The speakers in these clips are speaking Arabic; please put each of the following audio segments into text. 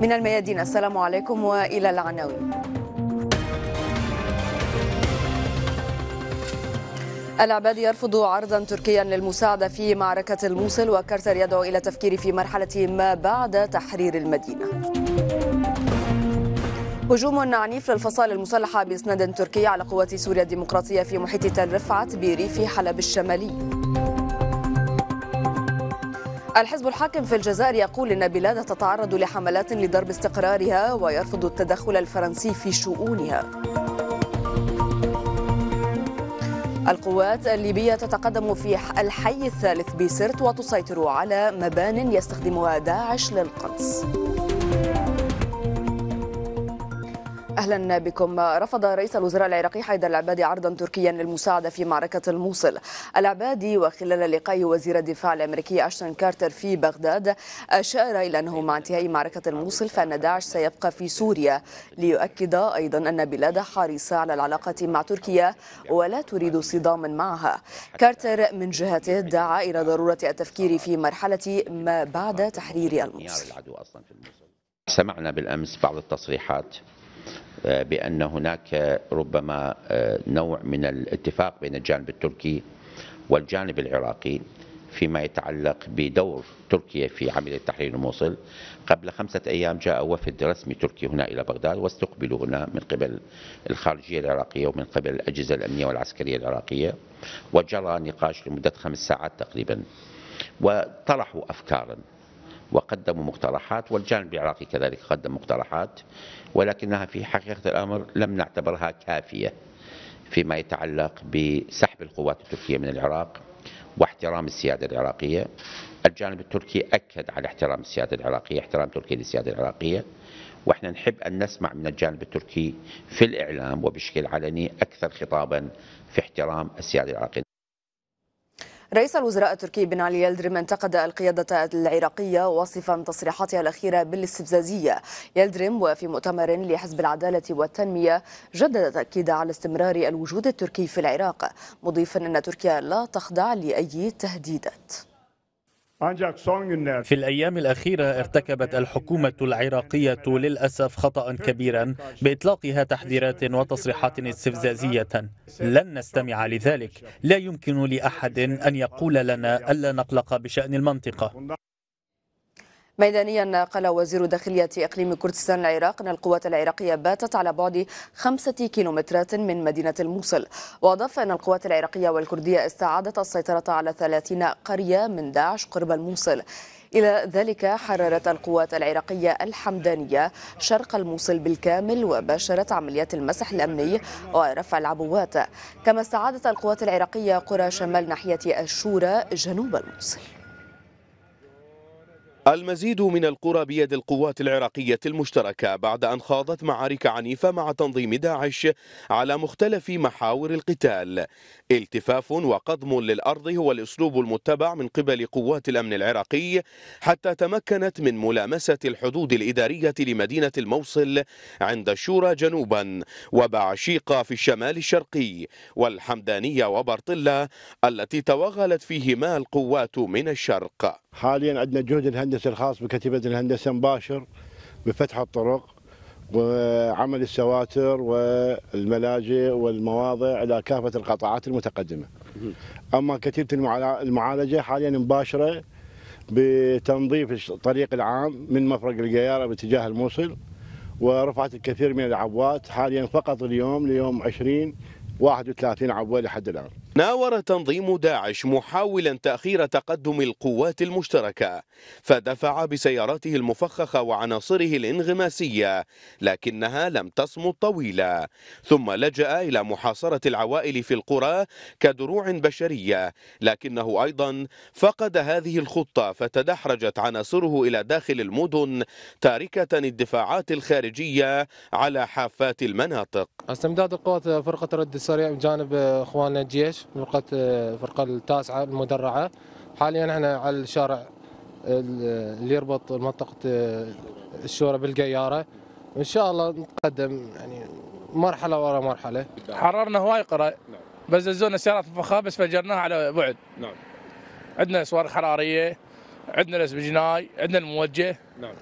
من الميادين، السلام عليكم وإلى العناوين. العبادي يرفض عرضا تركيا للمساعدة في معركة الموصل، وكارتر يدعو إلى التفكير في مرحلة ما بعد تحرير المدينة. هجوم عنيف للفصائل المسلحة بإسناد تركي على قوات سوريا الديمقراطية في محيط تل رفعت بريف حلب الشمالي. الحزب الحاكم في الجزائر يقول إن بلاده تتعرض لحملات لضرب استقرارها ويرفض التدخل الفرنسي في شؤونها. القوات الليبية تتقدم في الحي الثالث بسرت وتسيطر على مبان يستخدمها داعش للقنص. أهلا بكم. رفض رئيس الوزراء العراقي حيدر العبادي عرضا تركيا للمساعدة في معركة الموصل. العبادي وخلال لقاء وزير الدفاع الأمريكي أشتون كارتر في بغداد أشار إلى أنه مع انتهاء معركة الموصل فإن داعش سيبقى في سوريا، ليؤكد أيضا أن بلاده حريصة على العلاقة مع تركيا ولا تريد صداما معها. كارتر من جهته دعا إلى ضرورة التفكير في مرحلة ما بعد تحرير الموصل. سمعنا بالأمس بعض التصريحات بأن هناك ربما نوع من الاتفاق بين الجانب التركي والجانب العراقي فيما يتعلق بدور تركيا في عملية تحرير الموصل. قبل 5 أيام جاء وفد رسمي تركي هنا إلى بغداد واستقبلوا هنا من قبل الخارجية العراقية ومن قبل الأجهزة الأمنية والعسكرية العراقية، وجرى نقاش لمدة 5 ساعات تقريبا، وطرحوا أفكارا وقدموا مقترحات، والجانب العراقي كذلك قدم مقترحات، ولكنها في حقيقة الأمر لم نعتبرها كافية فيما يتعلق بسحب القوات التركية من العراق واحترام السيادة العراقية. الجانب التركي أكد على احترام السيادة العراقية، احترام تركيا للسيادة العراقية، واحنا نحب أن نسمع من الجانب التركي في الإعلام وبشكل علني أكثر خطابا في احترام السيادة العراقية. رئيس الوزراء التركي بن علي يلدرم انتقد القيادة العراقية واصفا تصريحاتها الأخيرة بالاستفزازية. يلدرم وفي مؤتمر لحزب العدالة والتنمية جدد تأكيد على استمرار الوجود التركي في العراق، مضيفا أن تركيا لا تخضع لأي تهديدات. في الأيام الأخيرة ارتكبت الحكومة العراقية للأسف خطأ كبيرا بإطلاقها تحذيرات وتصريحات استفزازية. لن نستمع لذلك. لا يمكن لأحد أن يقول لنا ألا نقلق بشأن المنطقة. ميدانيا، قال وزير داخلية إقليم كردستان العراق أن القوات العراقية باتت على بعد 5 كيلومترات من مدينة الموصل، وأضاف أن القوات العراقية والكردية استعادت السيطرة على 30 قرية من داعش قرب الموصل. إلى ذلك حررت القوات العراقية الحمدانية شرق الموصل بالكامل وباشرت عمليات المسح الأمني ورفع العبوات، كما استعادت القوات العراقية قرى شمال ناحية الشورى جنوب الموصل. المزيد من القرى بيد القوات العراقية المشتركة بعد أن خاضت معارك عنيفة مع تنظيم داعش على مختلف محاور القتال. التفاف وقضم للأرض هو الأسلوب المتبع من قبل قوات الأمن العراقي حتى تمكنت من ملامسة الحدود الإدارية لمدينة الموصل عند الشورى جنوبا، وبعشيقة في الشمال الشرقي، والحمدانية وبرطلة التي توغلت فيهما القوات من الشرق. حاليا عندنا جهد الهندسي الخاص بكتيبة الهندسة مباشر بفتح الطرق وعمل السواتر والملاجئ والمواضع إلى كافة القطاعات المتقدمة. أما كتيبة المعالجة حاليا مباشرة بتنظيف الطريق العام من مفرق القيارة باتجاه الموصل، ورفعت الكثير من العبوات. حاليا فقط ليوم 20-31 عبوة لحد الآن. ناور تنظيم داعش محاولا تأخير تقدم القوات المشتركة، فدفع بسياراته المفخخة وعناصره الانغماسية، لكنها لم تصمد طويلا، ثم لجأ إلى محاصرة العوائل في القرى كدروع بشرية، لكنه أيضا فقد هذه الخطة فتدحرجت عناصره إلى داخل المدن تاركة الدفاعات الخارجية على حافات المناطق. استمداد القوات فرقة الرد السريع بجانب اخواننا الجيش فرقة التاسعة المدرعة. حاليا احنا على الشارع اللي يربط منطقة الشورى بالقيارة، وان شاء الله نتقدم يعني مرحلة ورا مرحلة. حررنا هواي قرى، بززونا السيارات الفخار بس فجرناها على بعد. نعم. عندنا صواريخ حرارية، عندنا الاسبجناي، عندنا الموجه. نعم.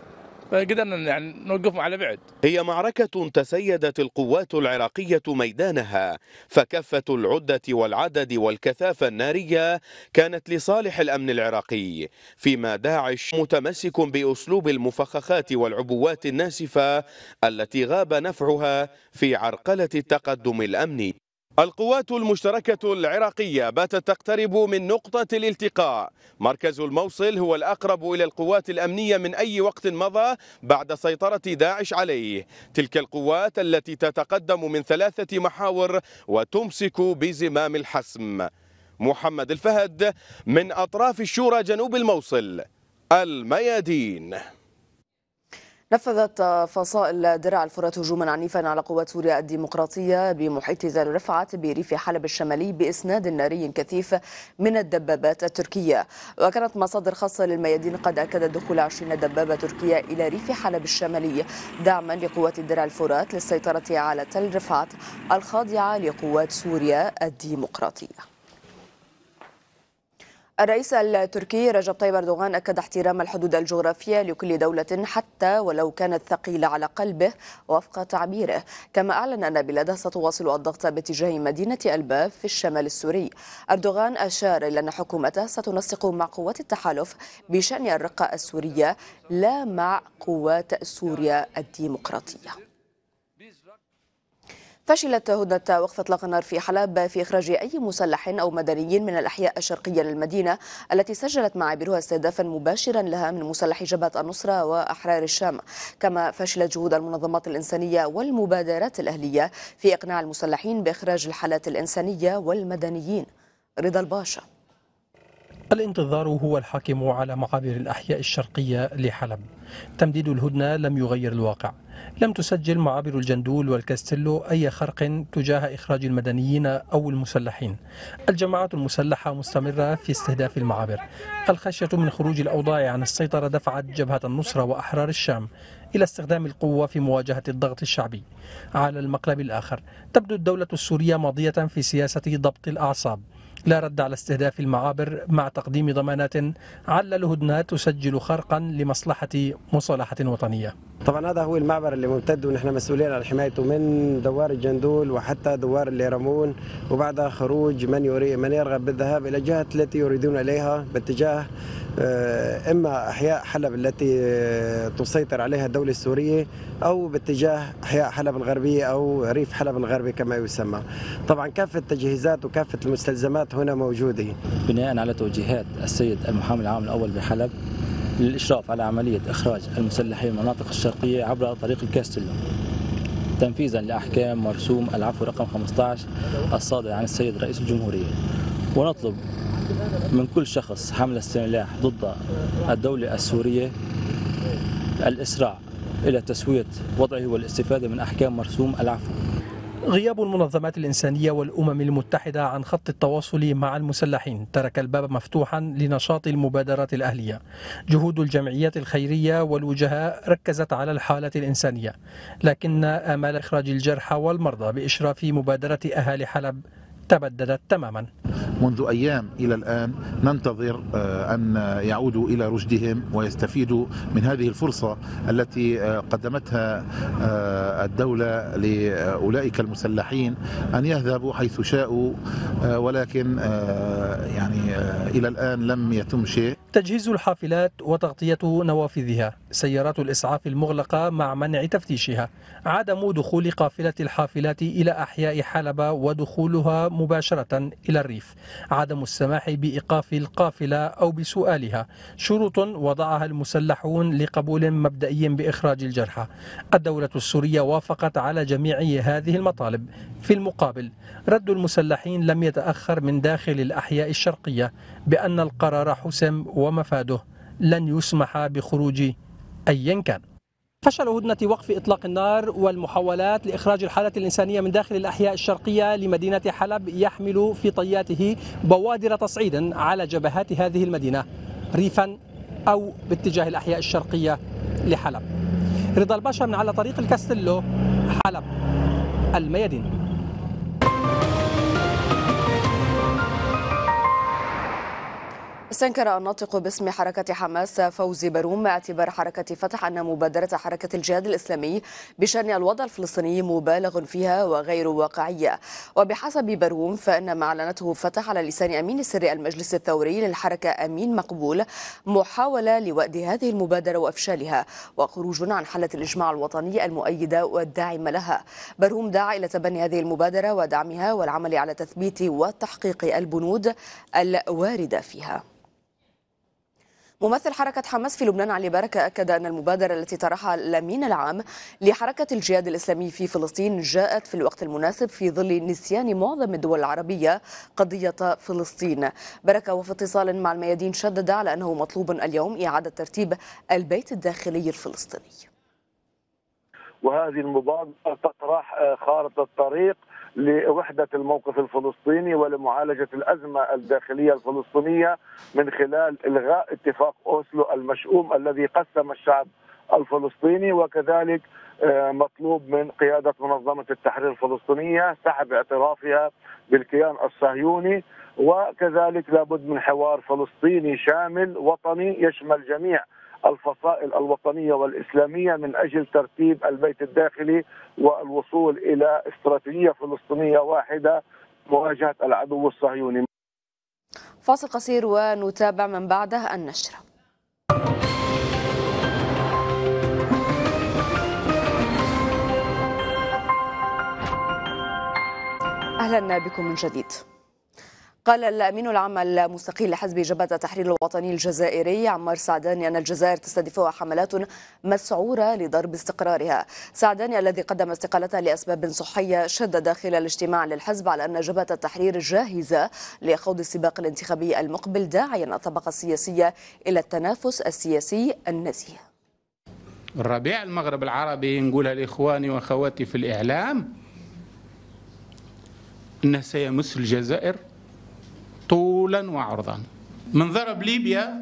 فقدرنا يعني نوقفهم على بعد. هي معركة تسيدت القوات العراقية ميدانها، فكفة العدة والعدد والكثافة النارية كانت لصالح الأمن العراقي، فيما داعش متمسك بأسلوب المفخخات والعبوات الناسفة التي غاب نفعها في عرقلة التقدم الأمني. القوات المشتركة العراقية باتت تقترب من نقطة الالتقاء. مركز الموصل هو الأقرب إلى القوات الأمنية من أي وقت مضى بعد سيطرة داعش عليه. تلك القوات التي تتقدم من 3 محاور وتمسك بزمام الحسم. محمد الفهد من أطراف الشورى جنوب الموصل، الميادين. نفذت فصائل درع الفرات هجوما عنيفا على قوات سوريا الديمقراطية بمحيط تل رفعت بريف حلب الشمالي بإسناد ناري كثيف من الدبابات التركية. وكانت مصادر خاصة للميادين قد أكدت دخول 20 دبابة تركية إلى ريف حلب الشمالي دعما لقوات درع الفرات للسيطرة على تل رفعت الخاضعة لقوات سوريا الديمقراطية. الرئيس التركي رجب طيب أردوغان أكد احترام الحدود الجغرافية لكل دولة حتى ولو كانت ثقيلة على قلبه وفق تعبيره، كما أعلن أن بلاده ستواصل الضغط باتجاه مدينة الباب في الشمال السوري. أردوغان أشار إلى أن حكومته ستنسق مع قوات التحالف بشأن الرقة السورية لا مع قوات سوريا الديمقراطية. فشلت هدنة وقف إطلاق النار في حلب في إخراج أي مسلح أو مدني من الأحياء الشرقية للمدينة التي سجلت معابرها استهدافا مباشرا لها من مسلحي جبهة النصرة وأحرار الشام، كما فشلت جهود المنظمات الإنسانية والمبادرات الأهلية في إقناع المسلحين بإخراج الحالات الإنسانية والمدنيين. رضا الباشا. الانتظار هو الحاكم على معابر الأحياء الشرقية لحلب. تمديد الهدنة لم يغير الواقع. لم تسجل معابر الجندول والكاستيلو أي خرق تجاه إخراج المدنيين أو المسلحين. الجماعات المسلحة مستمرة في استهداف المعابر. الخشية من خروج الأوضاع عن السيطرة دفعت جبهة النصرة وأحرار الشام إلى استخدام القوة في مواجهة الضغط الشعبي. على المقلب الآخر تبدو الدولة السورية ماضية في سياسة ضبط الأعصاب، لا رد على استهداف المعابر مع تقديم ضمانات على الهدنة تسجل خرقا لمصلحة مصالحة وطنية. طبعا هذا هو المعبر اللي ممتد ونحن مسؤولين عن حمايته من دوار الجندول وحتى دوار الليرمون، وبعدها خروج من يرغب بالذهاب إلى الجهات التي يريدون إليها باتجاه إما أحياء حلب التي تسيطر عليها الدولة السورية أو باتجاه أحياء حلب الغربية أو ريف حلب الغربي كما يسمى. طبعا كافة التجهيزات وكافة المستلزمات هنا موجودة. بناء على توجيهات السيد المحامي العام الأول بحلب للإشراف على عملية إخراج المسلحين من المناطق الشرقية عبر طريق الكاستيلو، تنفيذا لأحكام مرسوم العفو رقم 15 الصادر عن السيد رئيس الجمهورية. ونطلب من كل شخص حمل السلاح ضد الدولة السورية الإسراع إلى تسوية وضعه والاستفادة من أحكام مرسوم العفو. غياب المنظمات الإنسانية والأمم المتحدة عن خط التواصل مع المسلحين ترك الباب مفتوحا لنشاط المبادرات الأهلية. جهود الجمعيات الخيرية والوجهاء ركزت على الحالة الإنسانية، لكن آمال إخراج الجرحى والمرضى بإشراف مبادرة أهالي حلب تبددت تماما. منذ أيام إلى الآن ننتظر أن يعودوا إلى رشدهم ويستفيدوا من هذه الفرصة التي قدمتها الدولة لأولئك المسلحين أن يذهبوا حيث شاءوا، ولكن يعني إلى الآن لم يتم شيء. تجهيز الحافلات وتغطية نوافذها، سيارات الإسعاف المغلقة مع منع تفتيشها، عدم دخول قافلة الحافلات إلى أحياء حلب ودخولها مباشرة إلى الريف، عدم السماح بإيقاف القافلة أو بسؤالها، شروط وضعها المسلحون لقبول مبدئي بإخراج الجرحى. الدولة السورية وافقت على جميع هذه المطالب. في المقابل رد المسلحين لم يتأخر من داخل الأحياء الشرقية بأن القرار حسم ومفاده لن يسمح بخروج أيا كان. فشل هدنة وقف إطلاق النار والمحاولات لإخراج الحالات الإنسانية من داخل الأحياء الشرقية لمدينة حلب يحمل في طياته بوادر تصعيد على جبهات هذه المدينة ريفا أو باتجاه الأحياء الشرقية لحلب. رضا الباشا من على طريق الكاستيلو، حلب، الميادين. استنكر الناطق باسم حركة حماس فوزي بروم اعتبار حركة فتح أن مبادرة حركة الجهاد الإسلامي بشأن الوضع الفلسطيني مبالغ فيها وغير واقعية. وبحسب بروم فإن ما أعلنته فتح على لسان أمين السر المجلس الثوري للحركة أمين مقبول محاولة لوأد هذه المبادرة وإفشالها وخروج عن حالة الإجماع الوطني المؤيدة والداعم لها. بروم دعا إلى تبني هذه المبادرة ودعمها والعمل على تثبيت وتحقيق البنود الواردة فيها. ممثل حركة حماس في لبنان علي بركة أكد أن المبادرة التي طرحها الأمين العام لحركة الجهاد الإسلامي في فلسطين جاءت في الوقت المناسب في ظل نسيان معظم الدول العربية قضية فلسطين. بركة وفي اتصال مع الميادين شدد على أنه مطلوب اليوم إعادة ترتيب البيت الداخلي الفلسطيني. وهذه المبادرة تطرح خارطة الطريق لوحدة الموقف الفلسطيني ولمعالجة الأزمة الداخلية الفلسطينية من خلال إلغاء اتفاق أوسلو المشؤوم الذي قسم الشعب الفلسطيني، وكذلك مطلوب من قيادة منظمة التحرير الفلسطينية سحب اعترافها بالكيان الصهيوني، وكذلك لابد من حوار فلسطيني شامل وطني يشمل جميع الفصائل الوطنية والإسلامية من أجل ترتيب البيت الداخلي والوصول إلى استراتيجية فلسطينية واحدة مواجهة العدو الصهيوني. فاصل قصير ونتابع من بعده النشرة. أهلا بكم من جديد. قال الأمين العام المستقيل لحزب جبهة التحرير الوطني الجزائري عمار سعداني أن الجزائر تستهدفها حملات مسعورة لضرب استقرارها. سعداني الذي قدم استقالته لأسباب صحية شدد خلال اجتماع للحزب على أن جبهة التحرير جاهزة لخوض السباق الانتخابي المقبل، داعيا الطبقة السياسية إلى التنافس السياسي النزيه. الربيع المغرب العربي نقولها لإخواني وأخواتي في الإعلام أنه سيمس الجزائر طولا وعرضا. من ضرب ليبيا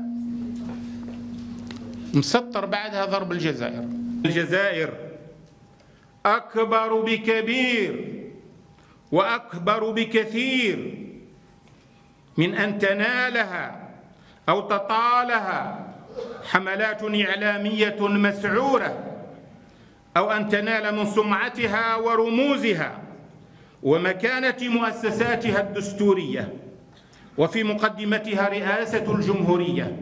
مسطر بعدها ضرب الجزائر. الجزائر أكبر بكبير وأكبر بكثير من أن تنالها أو تطالها حملات إعلامية مسعورة أو أن تنال من سمعتها ورموزها ومكانة مؤسساتها الدستورية وفي مقدمتها رئاسة الجمهورية.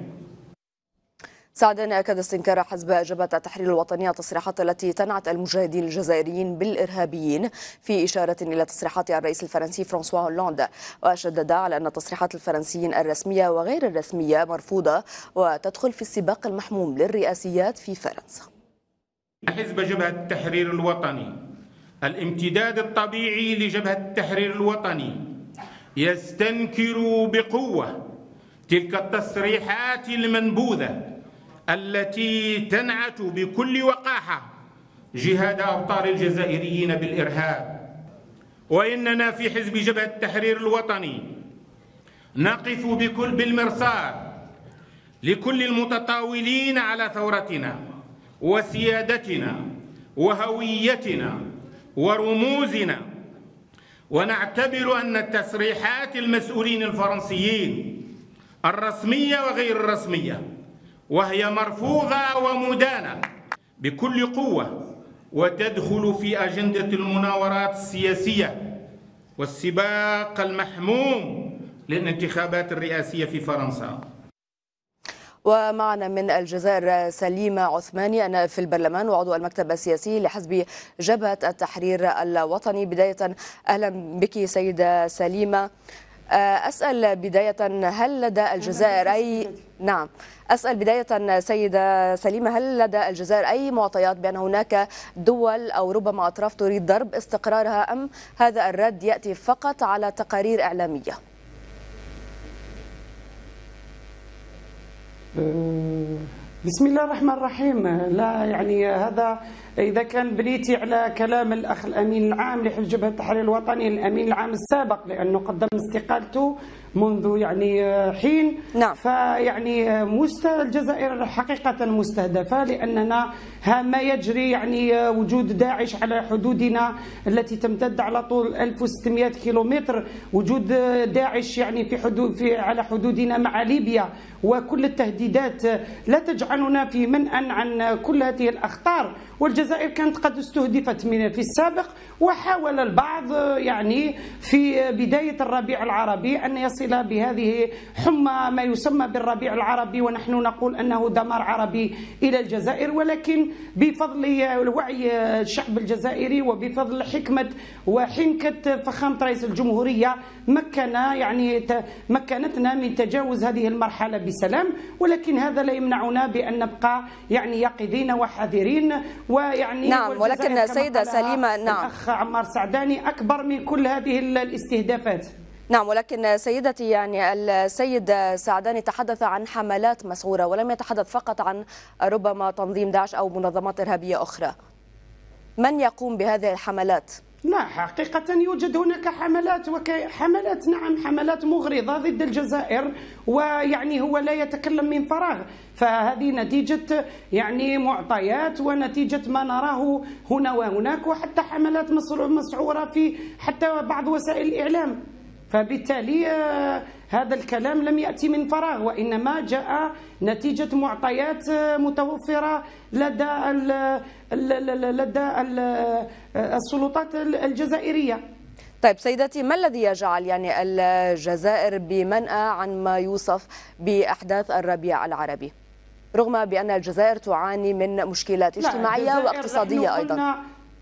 سعداني أكد استنكار حزب جبهة التحرير الوطني التصريحات التي تنعت المجاهدين الجزائريين بالإرهابيين، في إشارة إلى تصريحات الرئيس الفرنسي فرانسوا هولاند، وشدد على أن تصريحات الفرنسيين الرسمية وغير الرسمية مرفوضة وتدخل في السباق المحموم للرئاسيات في فرنسا. حزب جبهة التحرير الوطني الامتداد الطبيعي لجبهة التحرير الوطني يستنكر بقوة تلك التصريحات المنبوذة التي تنعت بكل وقاحة جهاد أبطال الجزائريين بالإرهاب. وإننا في حزب جبهة التحرير الوطني نقف بالمرصاد لكل المتطاولين على ثورتنا وسيادتنا وهويتنا ورموزنا، ونعتبر أن التصريحات المسؤولين الفرنسيين الرسمية وغير الرسمية وهي مرفوضة ومدانة بكل قوة وتدخل في أجندة المناورات السياسية والسباق المحموم للانتخابات الرئاسية في فرنسا. ومعنا من الجزائر سليمة عثماني، أنا في البرلمان وعضو المكتب السياسي لحزب جبهة التحرير الوطني. بداية أهلا بك سيدة سليمة. أسأل بداية هل لدى الجزائر أسأل بداية سيدة سليمة، هل لدى الجزائر أي معطيات بأن هناك دول أو ربما أطراف تريد ضرب استقرارها، أم هذا الرد يأتي فقط على تقارير إعلامية؟ بسم الله الرحمن الرحيم. لا يعني هذا إذا كان بنيتي على كلام الأخ الأمين العام لحزب جبهة التحرير الوطني الأمين العام السابق، لأنه قدم استقالته منذ يعني حين. نعم. فيعني الجزائر حقيقة مستهدفة، لأننا ما يجري يعني وجود داعش على حدودنا التي تمتد على طول 1600 كيلومتر، وجود داعش يعني على حدودنا مع ليبيا، وكل التهديدات لا تجعلنا في منأى عن كل هذه الأخطار. والجزائر كانت قد استهدفت في السابق، وحاول البعض يعني في بداية الربيع العربي أن يصل بهذه حمى ما يسمى بالربيع العربي، ونحن نقول أنه دمار عربي إلى الجزائر، ولكن بفضل وعي الشعب الجزائري وبفضل حكمة وحنكة فخامة رئيس الجمهورية مكنتنا من تجاوز هذه المرحلة بسلام. ولكن هذا لا يمنعنا بأن نبقى يعني يقظين وحذرين، ويعني نعم. ولكن سيدة سليمة، نعم، الأخ عمار سعداني أكبر من كل هذه الاستهدافات. نعم، ولكن سيدتي يعني السيد سعداني تحدث عن حملات مسعورة، ولم يتحدث فقط عن ربما تنظيم داعش أو منظمات إرهابية أخرى. من يقوم بهذه الحملات؟ لا، حقيقة يوجد هناك حملات نعم، حملات مغرضة ضد الجزائر، ويعني هو لا يتكلم من فراغ، فهذه نتيجة يعني معطيات ونتيجة ما نراه هنا وهناك، وحتى حملات مسعورة في حتى بعض وسائل الإعلام. فبالتالي هذا الكلام لم يأتي من فراغ، وإنما جاء نتيجة معطيات متوفرة لدى السلطات الجزائرية. طيب سيدتي، ما الذي يجعل يعني الجزائر بمنأى عن ما يوصف بأحداث الربيع العربي، رغم بأن الجزائر تعاني من مشكلات اجتماعية واقتصادية أيضا؟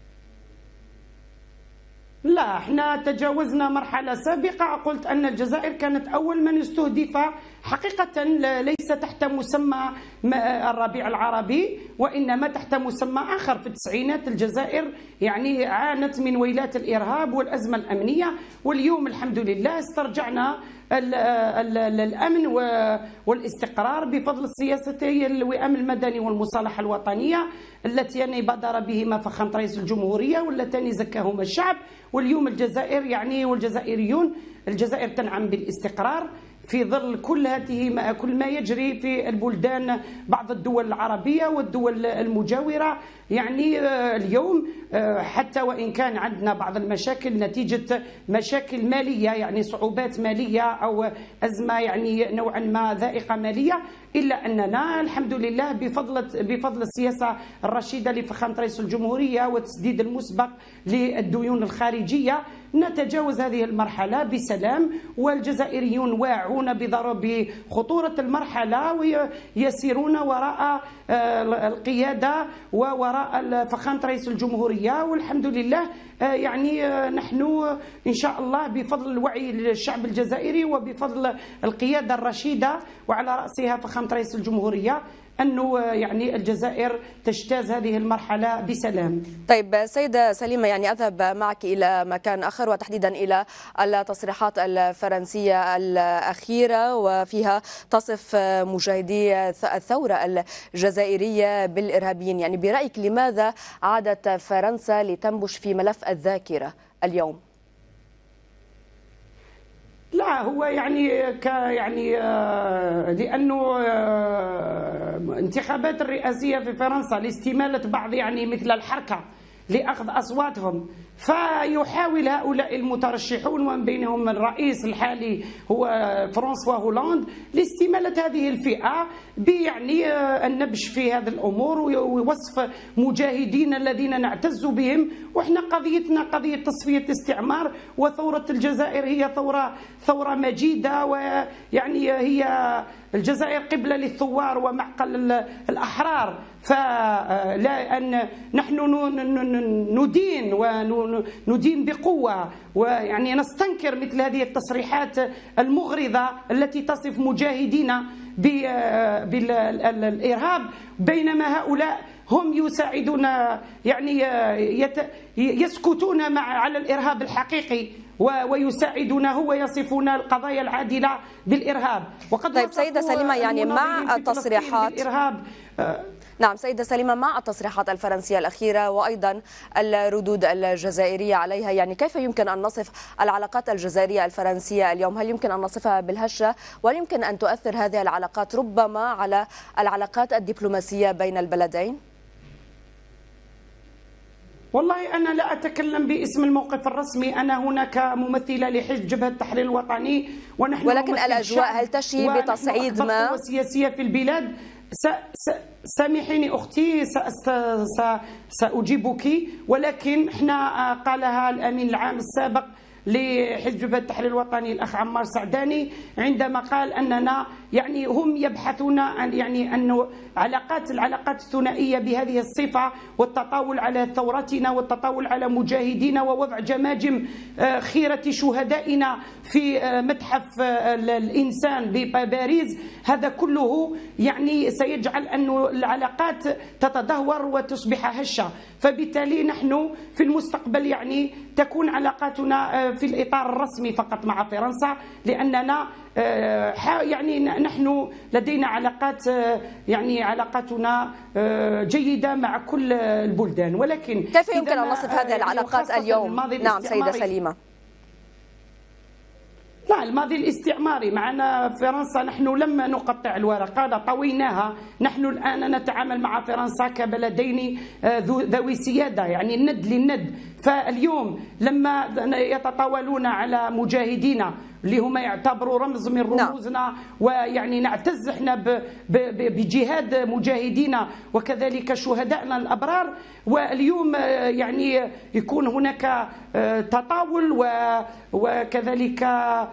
لا، احنا تجاوزنا مرحلة سابقة. قلت أن الجزائر كانت أول من استهدف حقيقة، ليس تحت مسمى الربيع العربي، وإنما تحت مسمى آخر. في التسعينات الجزائر يعني عانت من ويلات الإرهاب والأزمة الأمنية، واليوم الحمد لله استرجعنا الأمن والاستقرار بفضل السياستي الوئام المدني والمصالحة الوطنية التي يعني بدر بهما فخامة رئيس الجمهورية واللتان زكاهما الشعب. واليوم الجزائر يعني والجزائريون، الجزائر تنعم بالاستقرار في ظل كل ما يجري في البلدان، بعض الدول العربية والدول المجاورة. يعني اليوم حتى وإن كان عندنا بعض المشاكل نتيجة مشاكل مالية، يعني صعوبات مالية أو أزمة يعني نوعا ما ذائقة مالية، إلا أننا الحمد لله بفضل السياسة الرشيدة لفخامة رئيس الجمهورية والتسديد المسبق للديون الخارجية نتجاوز هذه المرحلة بسلام. والجزائريون واعون بخطورة المرحلة ويسيرون وراء القيادة ووراء فخامة رئيس الجمهورية. والحمد لله يعني نحن إن شاء الله بفضل وعي الشعب الجزائري وبفضل القيادة الرشيدة وعلى رأسها فخامة رئيس الجمهورية أنه يعني الجزائر تجتاز هذه المرحلة بسلام. طيب سيدة سليمة، يعني أذهب معك إلى مكان آخر، وتحديدا إلى التصريحات الفرنسية الأخيرة، وفيها تصف مجاهدي الثورة الجزائرية بالإرهابيين. يعني برأيك لماذا عادت فرنسا لتنبش في ملف الذاكرة اليوم؟ لا، هو يعني لأنه انتخابات الرئاسية في فرنسا لاستمالة بعض يعني مثل الحركة لأخذ أصواتهم، فيحاول هؤلاء المترشحون ومن بينهم الرئيس الحالي هو فرانسوا هولاند لاستمالة هذه الفئة بيعني النبش في هذه الأمور ووصف مجاهدين الذين نعتز بهم. وإحنا قضيتنا قضية تصفية استعمار، وثورة الجزائر هي ثورة مجيدة، ويعني هي الجزائر قبلة للثوار ومعقل الأحرار. فلا أن نحن ندين وندين بقوة، ويعني نستنكر مثل هذه التصريحات المغرضة التي تصف مجاهدينا بالإرهاب، بينما هؤلاء هم يساعدون يعني يسكتون على الإرهاب الحقيقي ويساعدونه ويصفون القضايا العادلة بالإرهاب. وقد طيب سيدة سليمة، يعني مع التصريحات نعم سيدة سليمة، مع التصريحات الفرنسية الأخيرة وأيضا الردود الجزائرية عليها، يعني كيف يمكن أن نصف العلاقات الجزائرية الفرنسية اليوم؟ هل يمكن أن نصفها بالهشة؟ وهل يمكن أن تؤثر هذه العلاقات ربما على العلاقات الدبلوماسية بين البلدين؟ والله أنا لا أتكلم باسم الموقف الرسمي، أنا هناك ممثلة لحزب جبهة التحرير الوطني، ونحن ولكن الأجواء هل تشي بتصعيد ما؟ قوة سياسية في البلاد. سامحيني أختي سأجيبك، ولكن احنا قالها الأمين العام السابق لحزب جبهة التحرير الوطني الأخ عمار سعداني عندما قال أننا يعني هم يبحثون عن يعني أنه العلاقات الثنائية بهذه الصفة والتطاول على ثورتنا والتطاول على مجاهدينا ووضع جماجم خيرة شهدائنا في متحف الإنسان بباريس، هذا كله يعني سيجعل أن العلاقات تتدهور وتصبح هشة. فبالتالي نحن في المستقبل يعني تكون علاقاتنا في الإطار الرسمي فقط مع فرنسا، لأننا يعني نحن لدينا علاقات يعني علاقاتنا جيدة مع كل البلدان. ولكن كيف يمكن أن نصف هذه العلاقات اليوم؟ نعم سيدة سليمة. لا، الماضي الاستعماري معنا فرنسا نحن لم نقطع الورقة، طويناها. نحن الآن نتعامل مع فرنسا كبلدين ذوي سيادة، يعني الند للند. فاليوم لما يتطاولون على مجاهدينا اللي هم يعتبروا رمز من رموزنا، ويعني نعتز احنا بجهاد مجاهدينا وكذلك شهدائنا الأبرار، واليوم يعني يكون هناك تطاول وكذلك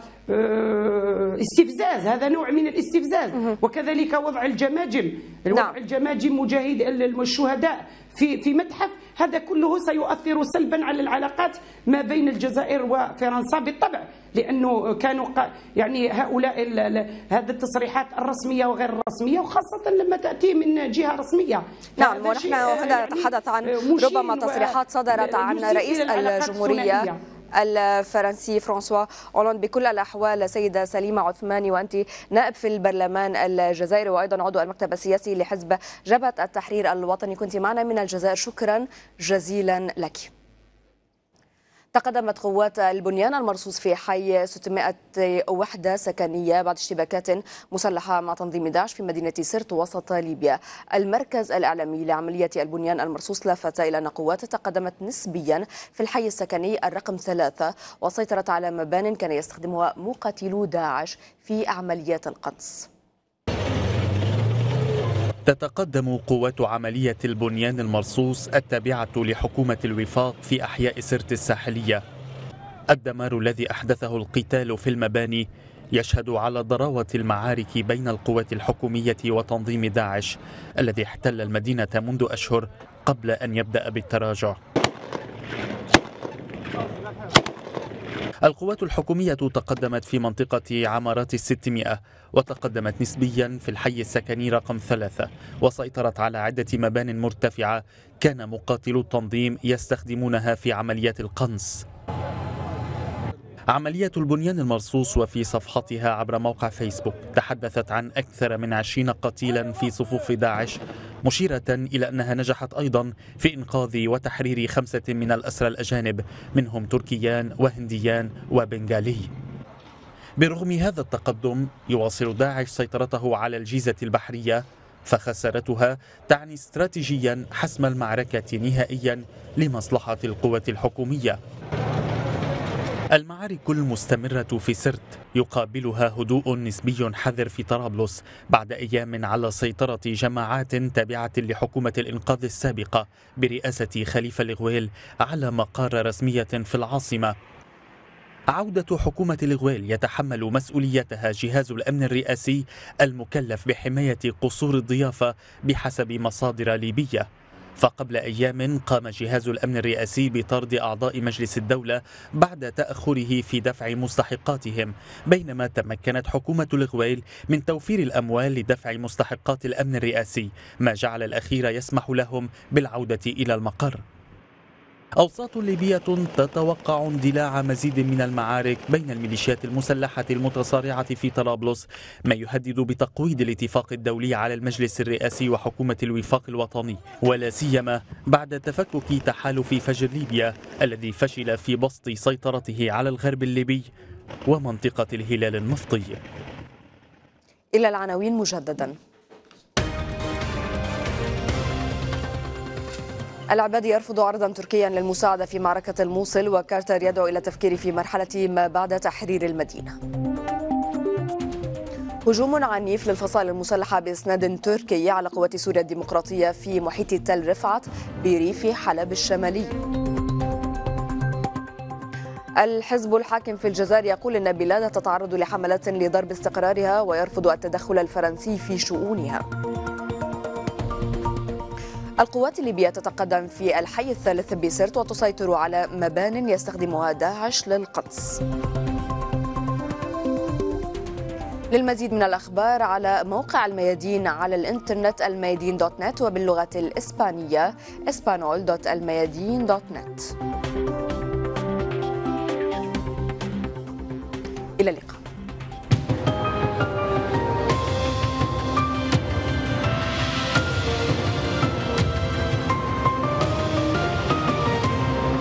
استفزاز، هذا نوع من الاستفزاز، وكذلك وضع الجماجم، وضع الجماجم مجاهد الشهداء في متحف، هذا كله سيؤثر سلبا على العلاقات ما بين الجزائر وفرنسا بالطبع، لأنه كانوا يعني هؤلاء هذه التصريحات الرسمية وغير الرسمية، وخاصة لما تأتي من جهة رسمية. نعم، ونحن هنا نتحدث عن ربما تصريحات صدرت عن رئيس الجمهورية الفرنسي فرانسوا أولاند. بكل الأحوال سيدة سليمة عثماني، وأنت نائب في البرلمان الجزائري وأيضا عضو المكتب السياسي لحزب جبهة التحرير الوطني، كنت معنا من الجزائر، شكرا جزيلا لك. تقدمت قوات البنيان المرصوص في حي 600 وحدة سكنية بعد اشتباكات مسلحة مع تنظيم داعش في مدينة سرت وسط ليبيا. المركز الإعلامي لعملية البنيان المرصوص لفت إلى أن قوات تقدمت نسبيا في الحي السكني الرقم 3 وسيطرت على مبان كان يستخدمها مقاتلو داعش في عمليات القنص. تتقدم قوات عملية البنيان المرصوص التابعة لحكومة الوفاق في أحياء سرت الساحلية. الدمار الذي أحدثه القتال في المباني يشهد على ضراوة المعارك بين القوات الحكومية وتنظيم داعش الذي احتل المدينة منذ أشهر قبل أن يبدأ بالتراجع. القوات الحكومية تقدمت في منطقة عمارات 600 وتقدمت نسبيا في الحي السكني رقم 3 وسيطرت على عدة مبان مرتفعة كان مقاتلو التنظيم يستخدمونها في عمليات القنص. عملية البنيان المرصوص وفي صفحتها عبر موقع فيسبوك تحدثت عن أكثر من 20 قتيلا في صفوف داعش، مشيرة إلى أنها نجحت أيضا في إنقاذ وتحرير 5 من الأسرى الأجانب، منهم تركيان وهنديان وبنغالي. برغم هذا التقدم يواصل داعش سيطرته على الجيزة البحرية، فخسارتها تعني استراتيجيا حسم المعركة نهائيا لمصلحة القوات الحكومية. المعارك المستمرة في سرت يقابلها هدوء نسبي حذر في طرابلس بعد أيام على سيطرة جماعات تابعة لحكومة الإنقاذ السابقة برئاسة خليفة الغويل على مقار رسمية في العاصمة. عودة حكومة الغويل يتحمل مسؤوليتها جهاز الأمن الرئاسي المكلف بحماية قصور الضيافة بحسب مصادر ليبية. فقبل أيام قام جهاز الأمن الرئاسي بطرد أعضاء مجلس الدولة بعد تأخره في دفع مستحقاتهم، بينما تمكنت حكومة الغويل من توفير الأموال لدفع مستحقات الأمن الرئاسي، ما جعل الأخير يسمح لهم بالعودة إلى المقر. أوساط ليبية تتوقع اندلاع مزيد من المعارك بين الميليشيات المسلحة المتصارعة في طرابلس، ما يهدد بتقويض الاتفاق الدولي على المجلس الرئاسي وحكومة الوفاق الوطني، ولا سيما بعد تفكك تحالف فجر ليبيا الذي فشل في بسط سيطرته على الغرب الليبي ومنطقة الهلال النفطي. إلى العناوين مجددا. العبادي يرفض عرضا تركيا للمساعدة في معركة الموصل، وكارتر يدعو إلى التفكير في مرحلة ما بعد تحرير المدينة. هجوم عنيف للفصائل المسلحة بإسناد تركي على قوات سوريا الديمقراطية في محيط تل رفعت بريف حلب الشمالي. الحزب الحاكم في الجزائر يقول إن البلاد تتعرض لحملات لضرب استقرارها ويرفض التدخل الفرنسي في شؤونها. القوات الليبية تتقدم في الحي الثالث بسرت وتسيطر على مبان يستخدمها داعش للقنص. للمزيد من الأخبار على موقع الميادين على الإنترنت الميادين.net وباللغة الإسبانية espanol.almayadin.net. إلى اللقاء.